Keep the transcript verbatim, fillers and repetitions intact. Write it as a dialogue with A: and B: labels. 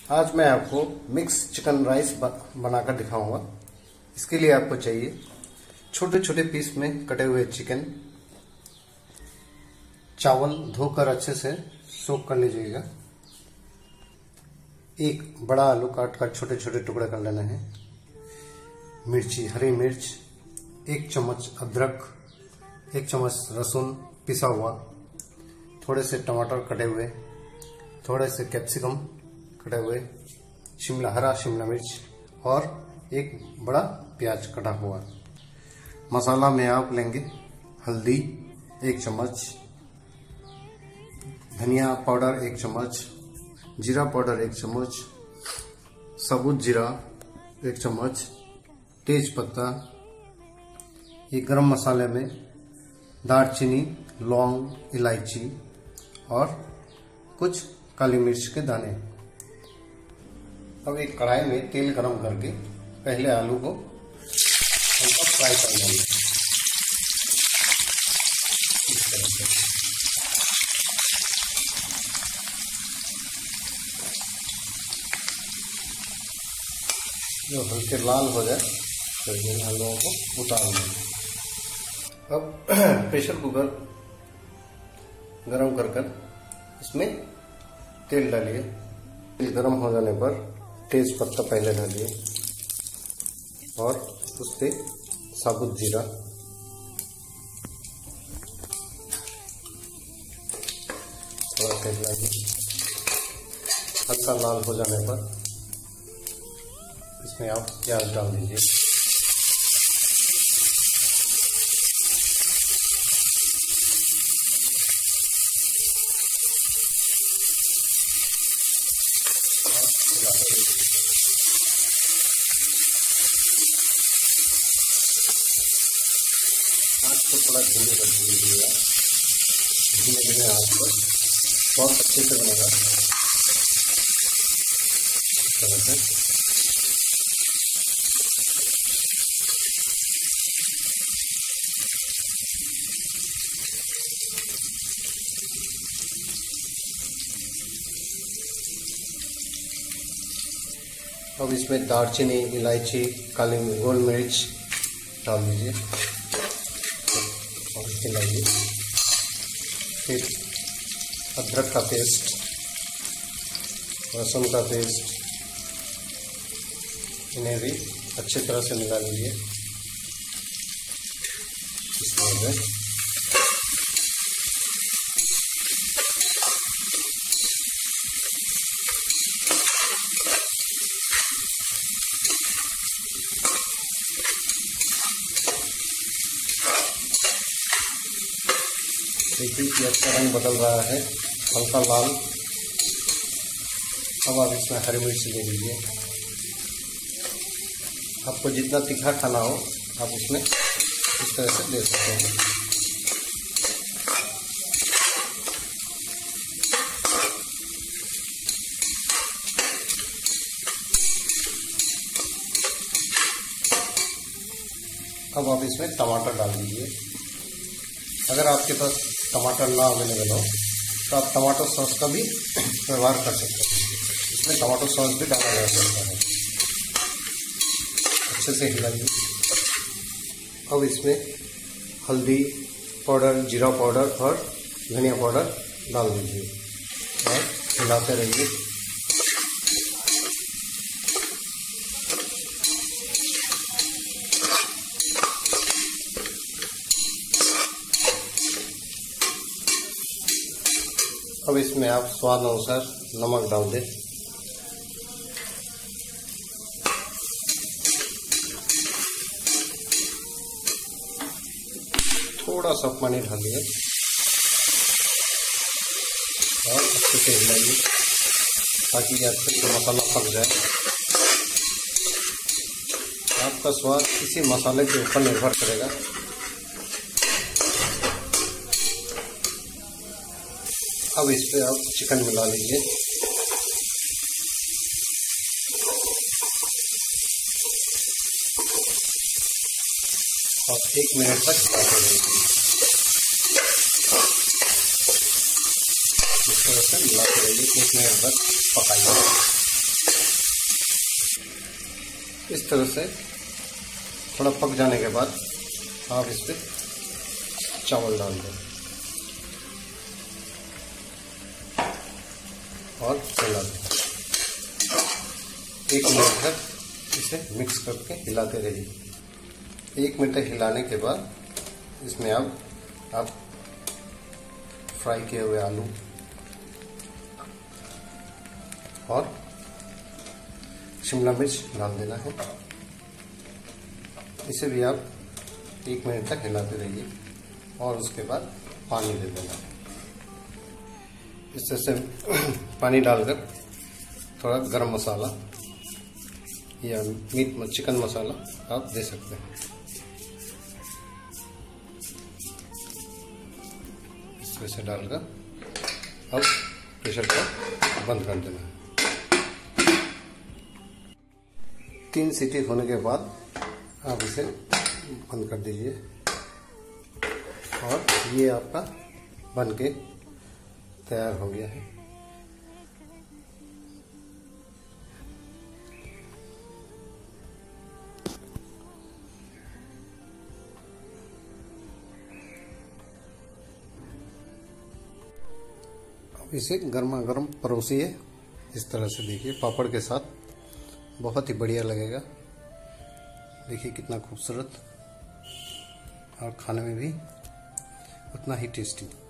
A: आज मैं आपको मिक्स चिकन राइस बनाकर दिखाऊंगा। इसके लिए आपको चाहिए छोटे छोटे पीस में कटे हुए चिकन, चावल धोकर अच्छे से सोक कर लीजिएगा, एक बड़ा आलू काट कर छोटे छोटे टुकड़े कर लेना है, मिर्ची, हरी मिर्च, एक चम्मच अदरक, एक चम्मच लहसुन पिसा हुआ, थोड़े से टमाटर कटे हुए, थोड़े से कैप्सिकम कटे हुए, शिमला हरा शिमला मिर्च और एक बड़ा प्याज कटा हुआ। मसाला में आप लेंगे हल्दी एक चम्मच, धनिया पाउडर एक चम्मच, जीरा पाउडर एक चम्मच, साबुत जीरा एक चम्मच, तेज पत्ता, ये गरम मसाले में दालचीनी, लौंग, इलायची और कुछ काली मिर्च के दाने। अब एक कढ़ाई में तेल गरम करके पहले आलू को हल्का फ्राई कर लेंगे इस तरह से। जो हल्के लाल हो जाए तो इन आलूओं को उतार लेंगे। अब प्रेशर कुकर गरम कर कर इसमें तेल डालिए। तेल गरम हो जाने पर तेज पत्ता पहले डालिए और उस पर साबुत जीरा, थोड़ा सा हिलाइए। हल्का लाल हो जाने पर इसमें आप प्याज डाल दीजिए। आँच को थोड़ा धीमे कर दीजिएगा, धीमे धीमे आँच पर बहुत अच्छे से बनेगा। अब इसमें दालचीनी, इलायची, काली गोल मिर्च डाल दीजिए और हिलाइए। फिर अदरक का पेस्ट, लहसुन का पेस्ट, इन्हें भी अच्छी तरह से मिला लीजिए। इसमें देखिए कि अच्छा रंग बदल रहा है, हल्का लाल। अब आप इसमें हरी मिर्च ले लीजिए। आपको जितना तीखा खाना हो आप उसमें इस तरह से दे सकते हैं। अब आप इसमें टमाटर डाल दीजिए। अगर आपके पास टमाटर ना अवेलेबल हो तो आप टमाटो सॉस का भी व्यवहार कर सकते हैं। इसमें टमाटो सॉस भी डाला जा सकता है। अच्छे से हिलाइए। अब इसमें हल्दी पाउडर, जीरा पाउडर और धनिया पाउडर डाल दीजिए और हिलाते रहिए। अब इसमें आप स्वाद अनुसार नमक डाल दें। थोड़ा सा पानी डालिए और अच्छे से हिलाइए ताकि अच्छे से मसाला पक जाए। आपका स्वाद इसी मसाले के ऊपर निर्भर करेगा। अब इस पे आप चिकन मिला लीजिए और एक मिनट तक पकाते रहिए। इस तरह से मिलाते रहिए, एक मिनट तक पकाइए। इस तरह से थोड़ा पक जाने के बाद आप इस पर चावल डाल दो और चला दो। एक मिनट तक इसे मिक्स करके हिलाते रहिए। एक मिनट तक हिलाने के बाद इसमें अब आप फ्राई किए हुए आलू और शिमला मिर्च डाल देना है। इसे भी आप एक मिनट तक हिलाते रहिए और उसके बाद पानी दे देना है। इस तरह से पानी डालकर थोड़ा गरम मसाला या मीट चिकन मसाला आप दे सकते हैं। इस तरह से डालकर अब प्रेशर को बंद कर देना है। तीन सीटी होने के बाद आप इसे बंद कर दीजिए और ये आपका बन के तैयार हो गया है। अब इसे गर्मा गर्म परोसिए। इस तरह से देखिए पापड़ के साथ बहुत ही बढ़िया लगेगा। देखिए कितना खूबसूरत और खाने में भी उतना ही टेस्टी।